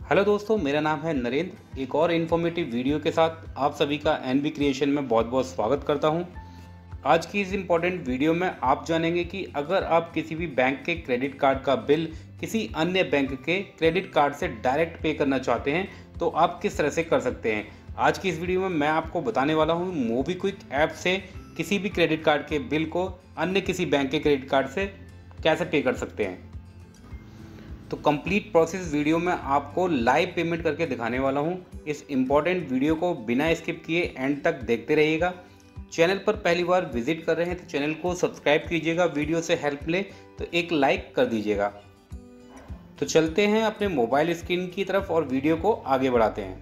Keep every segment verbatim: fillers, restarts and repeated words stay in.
Hello दोस्तों, मेरा नाम है नरेंद्र। एक और इन्फॉर्मेटिव वीडियो के साथ आप सभी का एनबी क्रिएशन में बहुत बहुत स्वागत करता हूं। आज की इस इम्पॉर्टेंट वीडियो में आप जानेंगे कि अगर आप किसी भी बैंक के क्रेडिट कार्ड का बिल किसी अन्य बैंक के क्रेडिट कार्ड से डायरेक्ट पे करना चाहते हैं तो आप किस तरह से कर सकते हैं। आज की इस वीडियो में मैं आपको बताने वाला हूँ मोबीक्विक ऐप से किसी भी क्रेडिट कार्ड के बिल को अन्य किसी बैंक के क्रेडिट कार्ड से कैसे पे कर सकते हैं। तो कंप्लीट प्रोसेस वीडियो में आपको लाइव पेमेंट करके दिखाने वाला हूं। इस इम्पॉर्टेंट वीडियो को बिना स्किप किए एंड तक देखते रहिएगा। चैनल पर पहली बार विजिट कर रहे हैं तो चैनल को सब्सक्राइब कीजिएगा। वीडियो से हेल्प मिले तो एक लाइक कर दीजिएगा। तो चलते हैं अपने मोबाइल स्क्रीन की तरफ और वीडियो को आगे बढ़ाते हैं।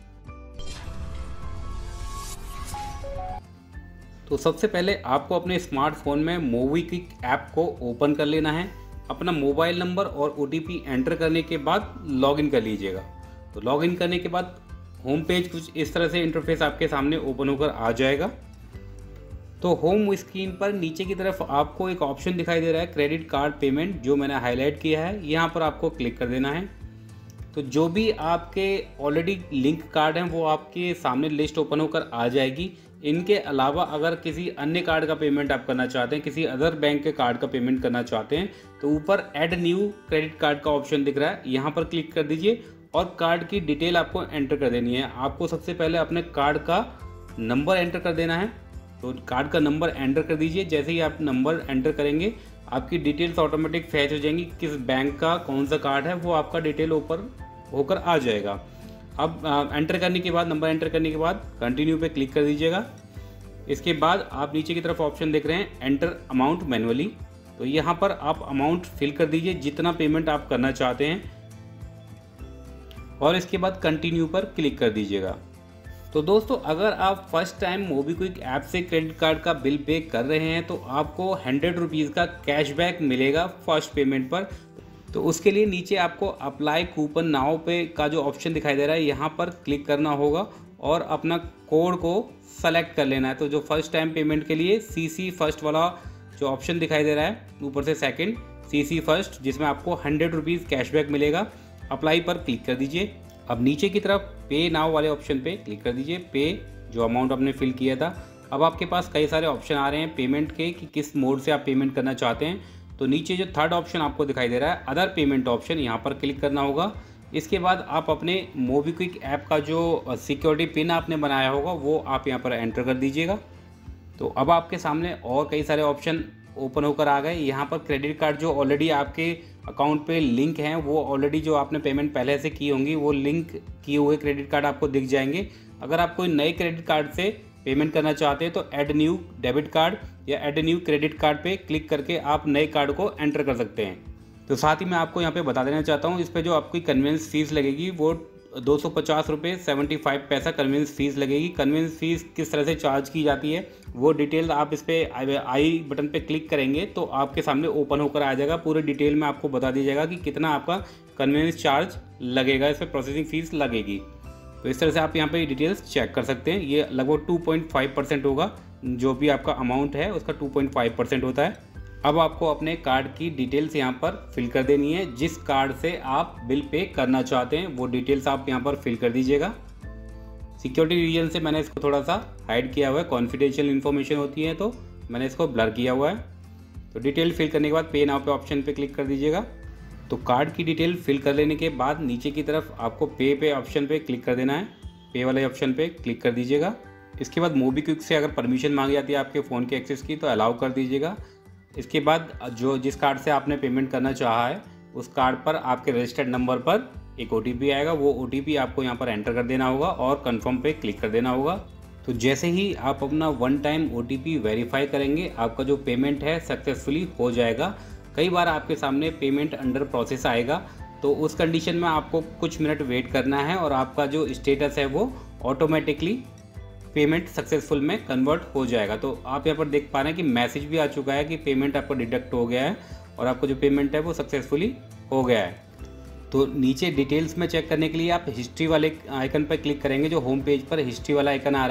तो सबसे पहले आपको अपने स्मार्टफोन में मोबीक्विक ऐप को ओपन कर लेना है। अपना मोबाइल नंबर और ओटीपी एंटर करने के बाद लॉगिन कर लीजिएगा। तो लॉगिन करने के बाद होम पेज कुछ इस तरह से इंटरफेस आपके सामने ओपन होकर आ जाएगा। तो होम स्क्रीन पर नीचे की तरफ आपको एक ऑप्शन दिखाई दे रहा है क्रेडिट कार्ड पेमेंट, जो मैंने हाईलाइट किया है। यहाँ पर आपको क्लिक कर देना है। तो जो भी आपके ऑलरेडी लिंक कार्ड हैं वो आपके सामने लिस्ट ओपन होकर आ जाएगी। इनके अलावा अगर किसी अन्य कार्ड का पेमेंट आप करना चाहते हैं, किसी अदर बैंक के कार्ड का पेमेंट करना चाहते हैं, तो ऊपर ऐड न्यू क्रेडिट कार्ड का ऑप्शन दिख रहा है, यहाँ पर क्लिक कर दीजिए और कार्ड की डिटेल आपको एंटर कर देनी है। आपको सबसे पहले अपने कार्ड का नंबर एंटर कर देना है। तो कार्ड का नंबर एंटर कर दीजिए। जैसे ही आप नंबर एंटर करेंगे आपकी डिटेल्स ऑटोमेटिक फैच हो जाएंगी। किस बैंक का कौन सा कार्ड है वो आपका डिटेल ऊपर होकर आ जाएगा। अब एंटर करने के बाद नंबर एंटर करने के बाद कंटिन्यू पे क्लिक कर दीजिएगा। इसके बाद आप नीचे की तरफ ऑप्शन देख रहे हैं एंटर अमाउंट मैनुअली। तो यहाँ पर आप अमाउंट फिल कर दीजिए जितना पेमेंट आप करना चाहते हैं और इसके बाद कंटिन्यू पर क्लिक कर दीजिएगा। तो दोस्तों, अगर आप फर्स्ट टाइम मोबीक्विक ऐप से क्रेडिट कार्ड का बिल पे कर रहे हैं तो आपको हंड्रेड रुपीज़ का कैशबैक मिलेगा फर्स्ट पेमेंट पर। तो उसके लिए नीचे आपको अप्लाई कूपन नाउ पे का जो ऑप्शन दिखाई दे रहा है यहाँ पर क्लिक करना होगा और अपना कोड को सेलेक्ट कर लेना है। तो जो फर्स्ट टाइम पेमेंट के लिए सी सी फर्स्ट वाला जो ऑप्शन दिखाई दे रहा है ऊपर से सेकंड सी सी फर्स्ट, जिसमें आपको हंड्रेड रुपीज़ कैशबैक मिलेगा, अप्लाई पर क्लिक कर दीजिए। अब नीचे की तरफ पे नाउ वाले ऑप्शन पे क्लिक कर दीजिए। पे जो अमाउंट आपने फिल किया था। अब आपके पास कई सारे ऑप्शन आ रहे हैं पेमेंट के कि किस मोड से आप पेमेंट करना चाहते हैं। तो नीचे जो थर्ड ऑप्शन आपको दिखाई दे रहा है अदर पेमेंट ऑप्शन, यहाँ पर क्लिक करना होगा। इसके बाद आप अपने मोबीक्विक ऐप का जो सिक्योरिटी पिन आपने बनाया होगा वो आप यहाँ पर एंटर कर दीजिएगा। तो अब आपके सामने और कई सारे ऑप्शन ओपन होकर आ गए। यहाँ पर क्रेडिट कार्ड जो ऑलरेडी आपके अकाउंट पे लिंक हैं वो ऑलरेडी जो आपने पेमेंट पहले से की होंगी वो लिंक किए हुए क्रेडिट कार्ड आपको दिख जाएंगे। अगर आप कोई नए क्रेडिट कार्ड से पेमेंट करना चाहते हैं तो ऐड न्यू डेबिट कार्ड या ऐड न्यू क्रेडिट कार्ड पे क्लिक करके आप नए कार्ड को एंटर कर सकते हैं। तो साथ ही मैं आपको यहाँ पे बता देना चाहता हूँ, इस पर जो आपकी कन्वीनियंस फीस लगेगी वो दो सौ पचास रुपये सेवेंटी फाइव पैसा कन्वीनियंस फीस लगेगी। कन्वीनियंस फीस किस तरह से चार्ज की जाती है वो डिटेल आप इस पर आई बटन पे क्लिक करेंगे तो आपके सामने ओपन होकर आ जाएगा। पूरे डिटेल में आपको बता दिया जाएगा कि कितना आपका कन्वीनियंस चार्ज लगेगा, इस पर प्रोसेसिंग फीस लगेगी। तो इस तरह से आप यहाँ पे डिटेल्स चेक कर सकते हैं। ये लगभग टू पॉइंट फाइव परसेंट होगा, जो भी आपका अमाउंट है उसका टू पॉइंट फाइव परसेंट होता है। अब आपको अपने कार्ड की डिटेल्स यहाँ पर फिल कर देनी है। जिस कार्ड से आप बिल पे करना चाहते हैं वो डिटेल्स आप यहाँ पर फिल कर दीजिएगा। सिक्योरिटी रीजन से मैंने इसको थोड़ा सा हाइड किया हुआ है, कॉन्फिडेंशियल इन्फॉर्मेशन होती है तो मैंने इसको ब्लर किया हुआ है। तो डिटेल फिल करने के बाद पे नाउ पे ऑप्शन पे क्लिक कर दीजिएगा। तो कार्ड की डिटेल फिल कर लेने के बाद नीचे की तरफ आपको पे पे ऑप्शन पे क्लिक कर देना है। पे वाले ऑप्शन पे क्लिक कर दीजिएगा। इसके बाद मोबीक्विक से अगर परमिशन मांगी जाती है आपके फ़ोन के एक्सेस की तो अलाउ कर दीजिएगा। इसके बाद जो जिस कार्ड से आपने पेमेंट करना चाहा है उस कार्ड पर आपके रजिस्टर्ड नंबर पर एक ओटीपी आएगा। वो ओटीपी आपको यहाँ पर एंटर कर देना होगा और कंफर्म पे क्लिक कर देना होगा। तो जैसे ही आप अपना वन टाइम ओटीपी वेरीफाई करेंगे आपका जो पेमेंट है सक्सेसफुली हो जाएगा। कई बार आपके सामने पेमेंट अंडर प्रोसेस आएगा तो उस कंडीशन में आपको कुछ मिनट वेट करना है और आपका जो स्टेटस है वो ऑटोमेटिकली पेमेंट सक्सेसफुल में कन्वर्ट हो जाएगा। तो आप यहाँ पर देख पा रहे हैं कि मैसेज भी आ चुका है कि पेमेंट आपका डिडक्ट हो गया है और आपका जो पेमेंट है वो सक्सेसफुली हो गया है। तो नीचे डिटेल्स में चेक करने के लिए आप हिस्ट्री वाले आइकन पर क्लिक करेंगे। जो होम पेज पर हिस्ट्री वाला आइकन आ रहा है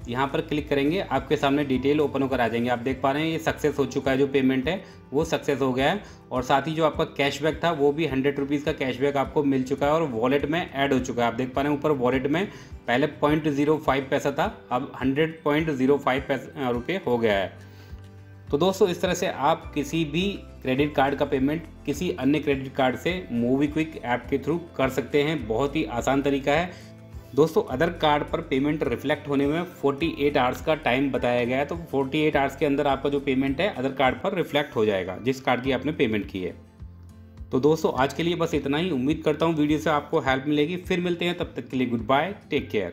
यहाँ पर क्लिक करेंगे, आपके सामने डिटेल ओपन होकर आ जाएंगे। आप देख पा रहे हैं ये सक्सेस हो चुका है, जो पेमेंट है वो सक्सेस हो गया है और साथ ही जो आपका कैशबैक था वो भी हंड्रेड रुपीज़ का कैशबैक आपको मिल चुका है और वॉलेट में ऐड हो चुका है। आप देख पा रहे हैं ऊपर वॉलेट में पहले पॉइंट जीरो फाइव पैसा था, अब हंड्रेड पॉइंट जीरो फाइव पैसा रुपये हो गया है। तो दोस्तों इस तरह से आप किसी भी क्रेडिट कार्ड का पेमेंट किसी अन्य क्रेडिट कार्ड से मोबीक्विक ऐप के थ्रू कर सकते हैं। बहुत ही आसान तरीका है दोस्तों। अदर कार्ड पर पेमेंट रिफ्लेक्ट होने में अड़तालीस आवर्स का टाइम बताया गया है, तो अड़तालीस आवर्स के अंदर आपका जो पेमेंट है अदर कार्ड पर रिफ्लेक्ट हो जाएगा जिस कार्ड की आपने पेमेंट की है। तो दोस्तों आज के लिए बस इतना ही। उम्मीद करता हूँ वीडियो से आपको हेल्प मिलेगी। फिर मिलते हैं, तब तक के लिए गुड बाय, टेक केयर।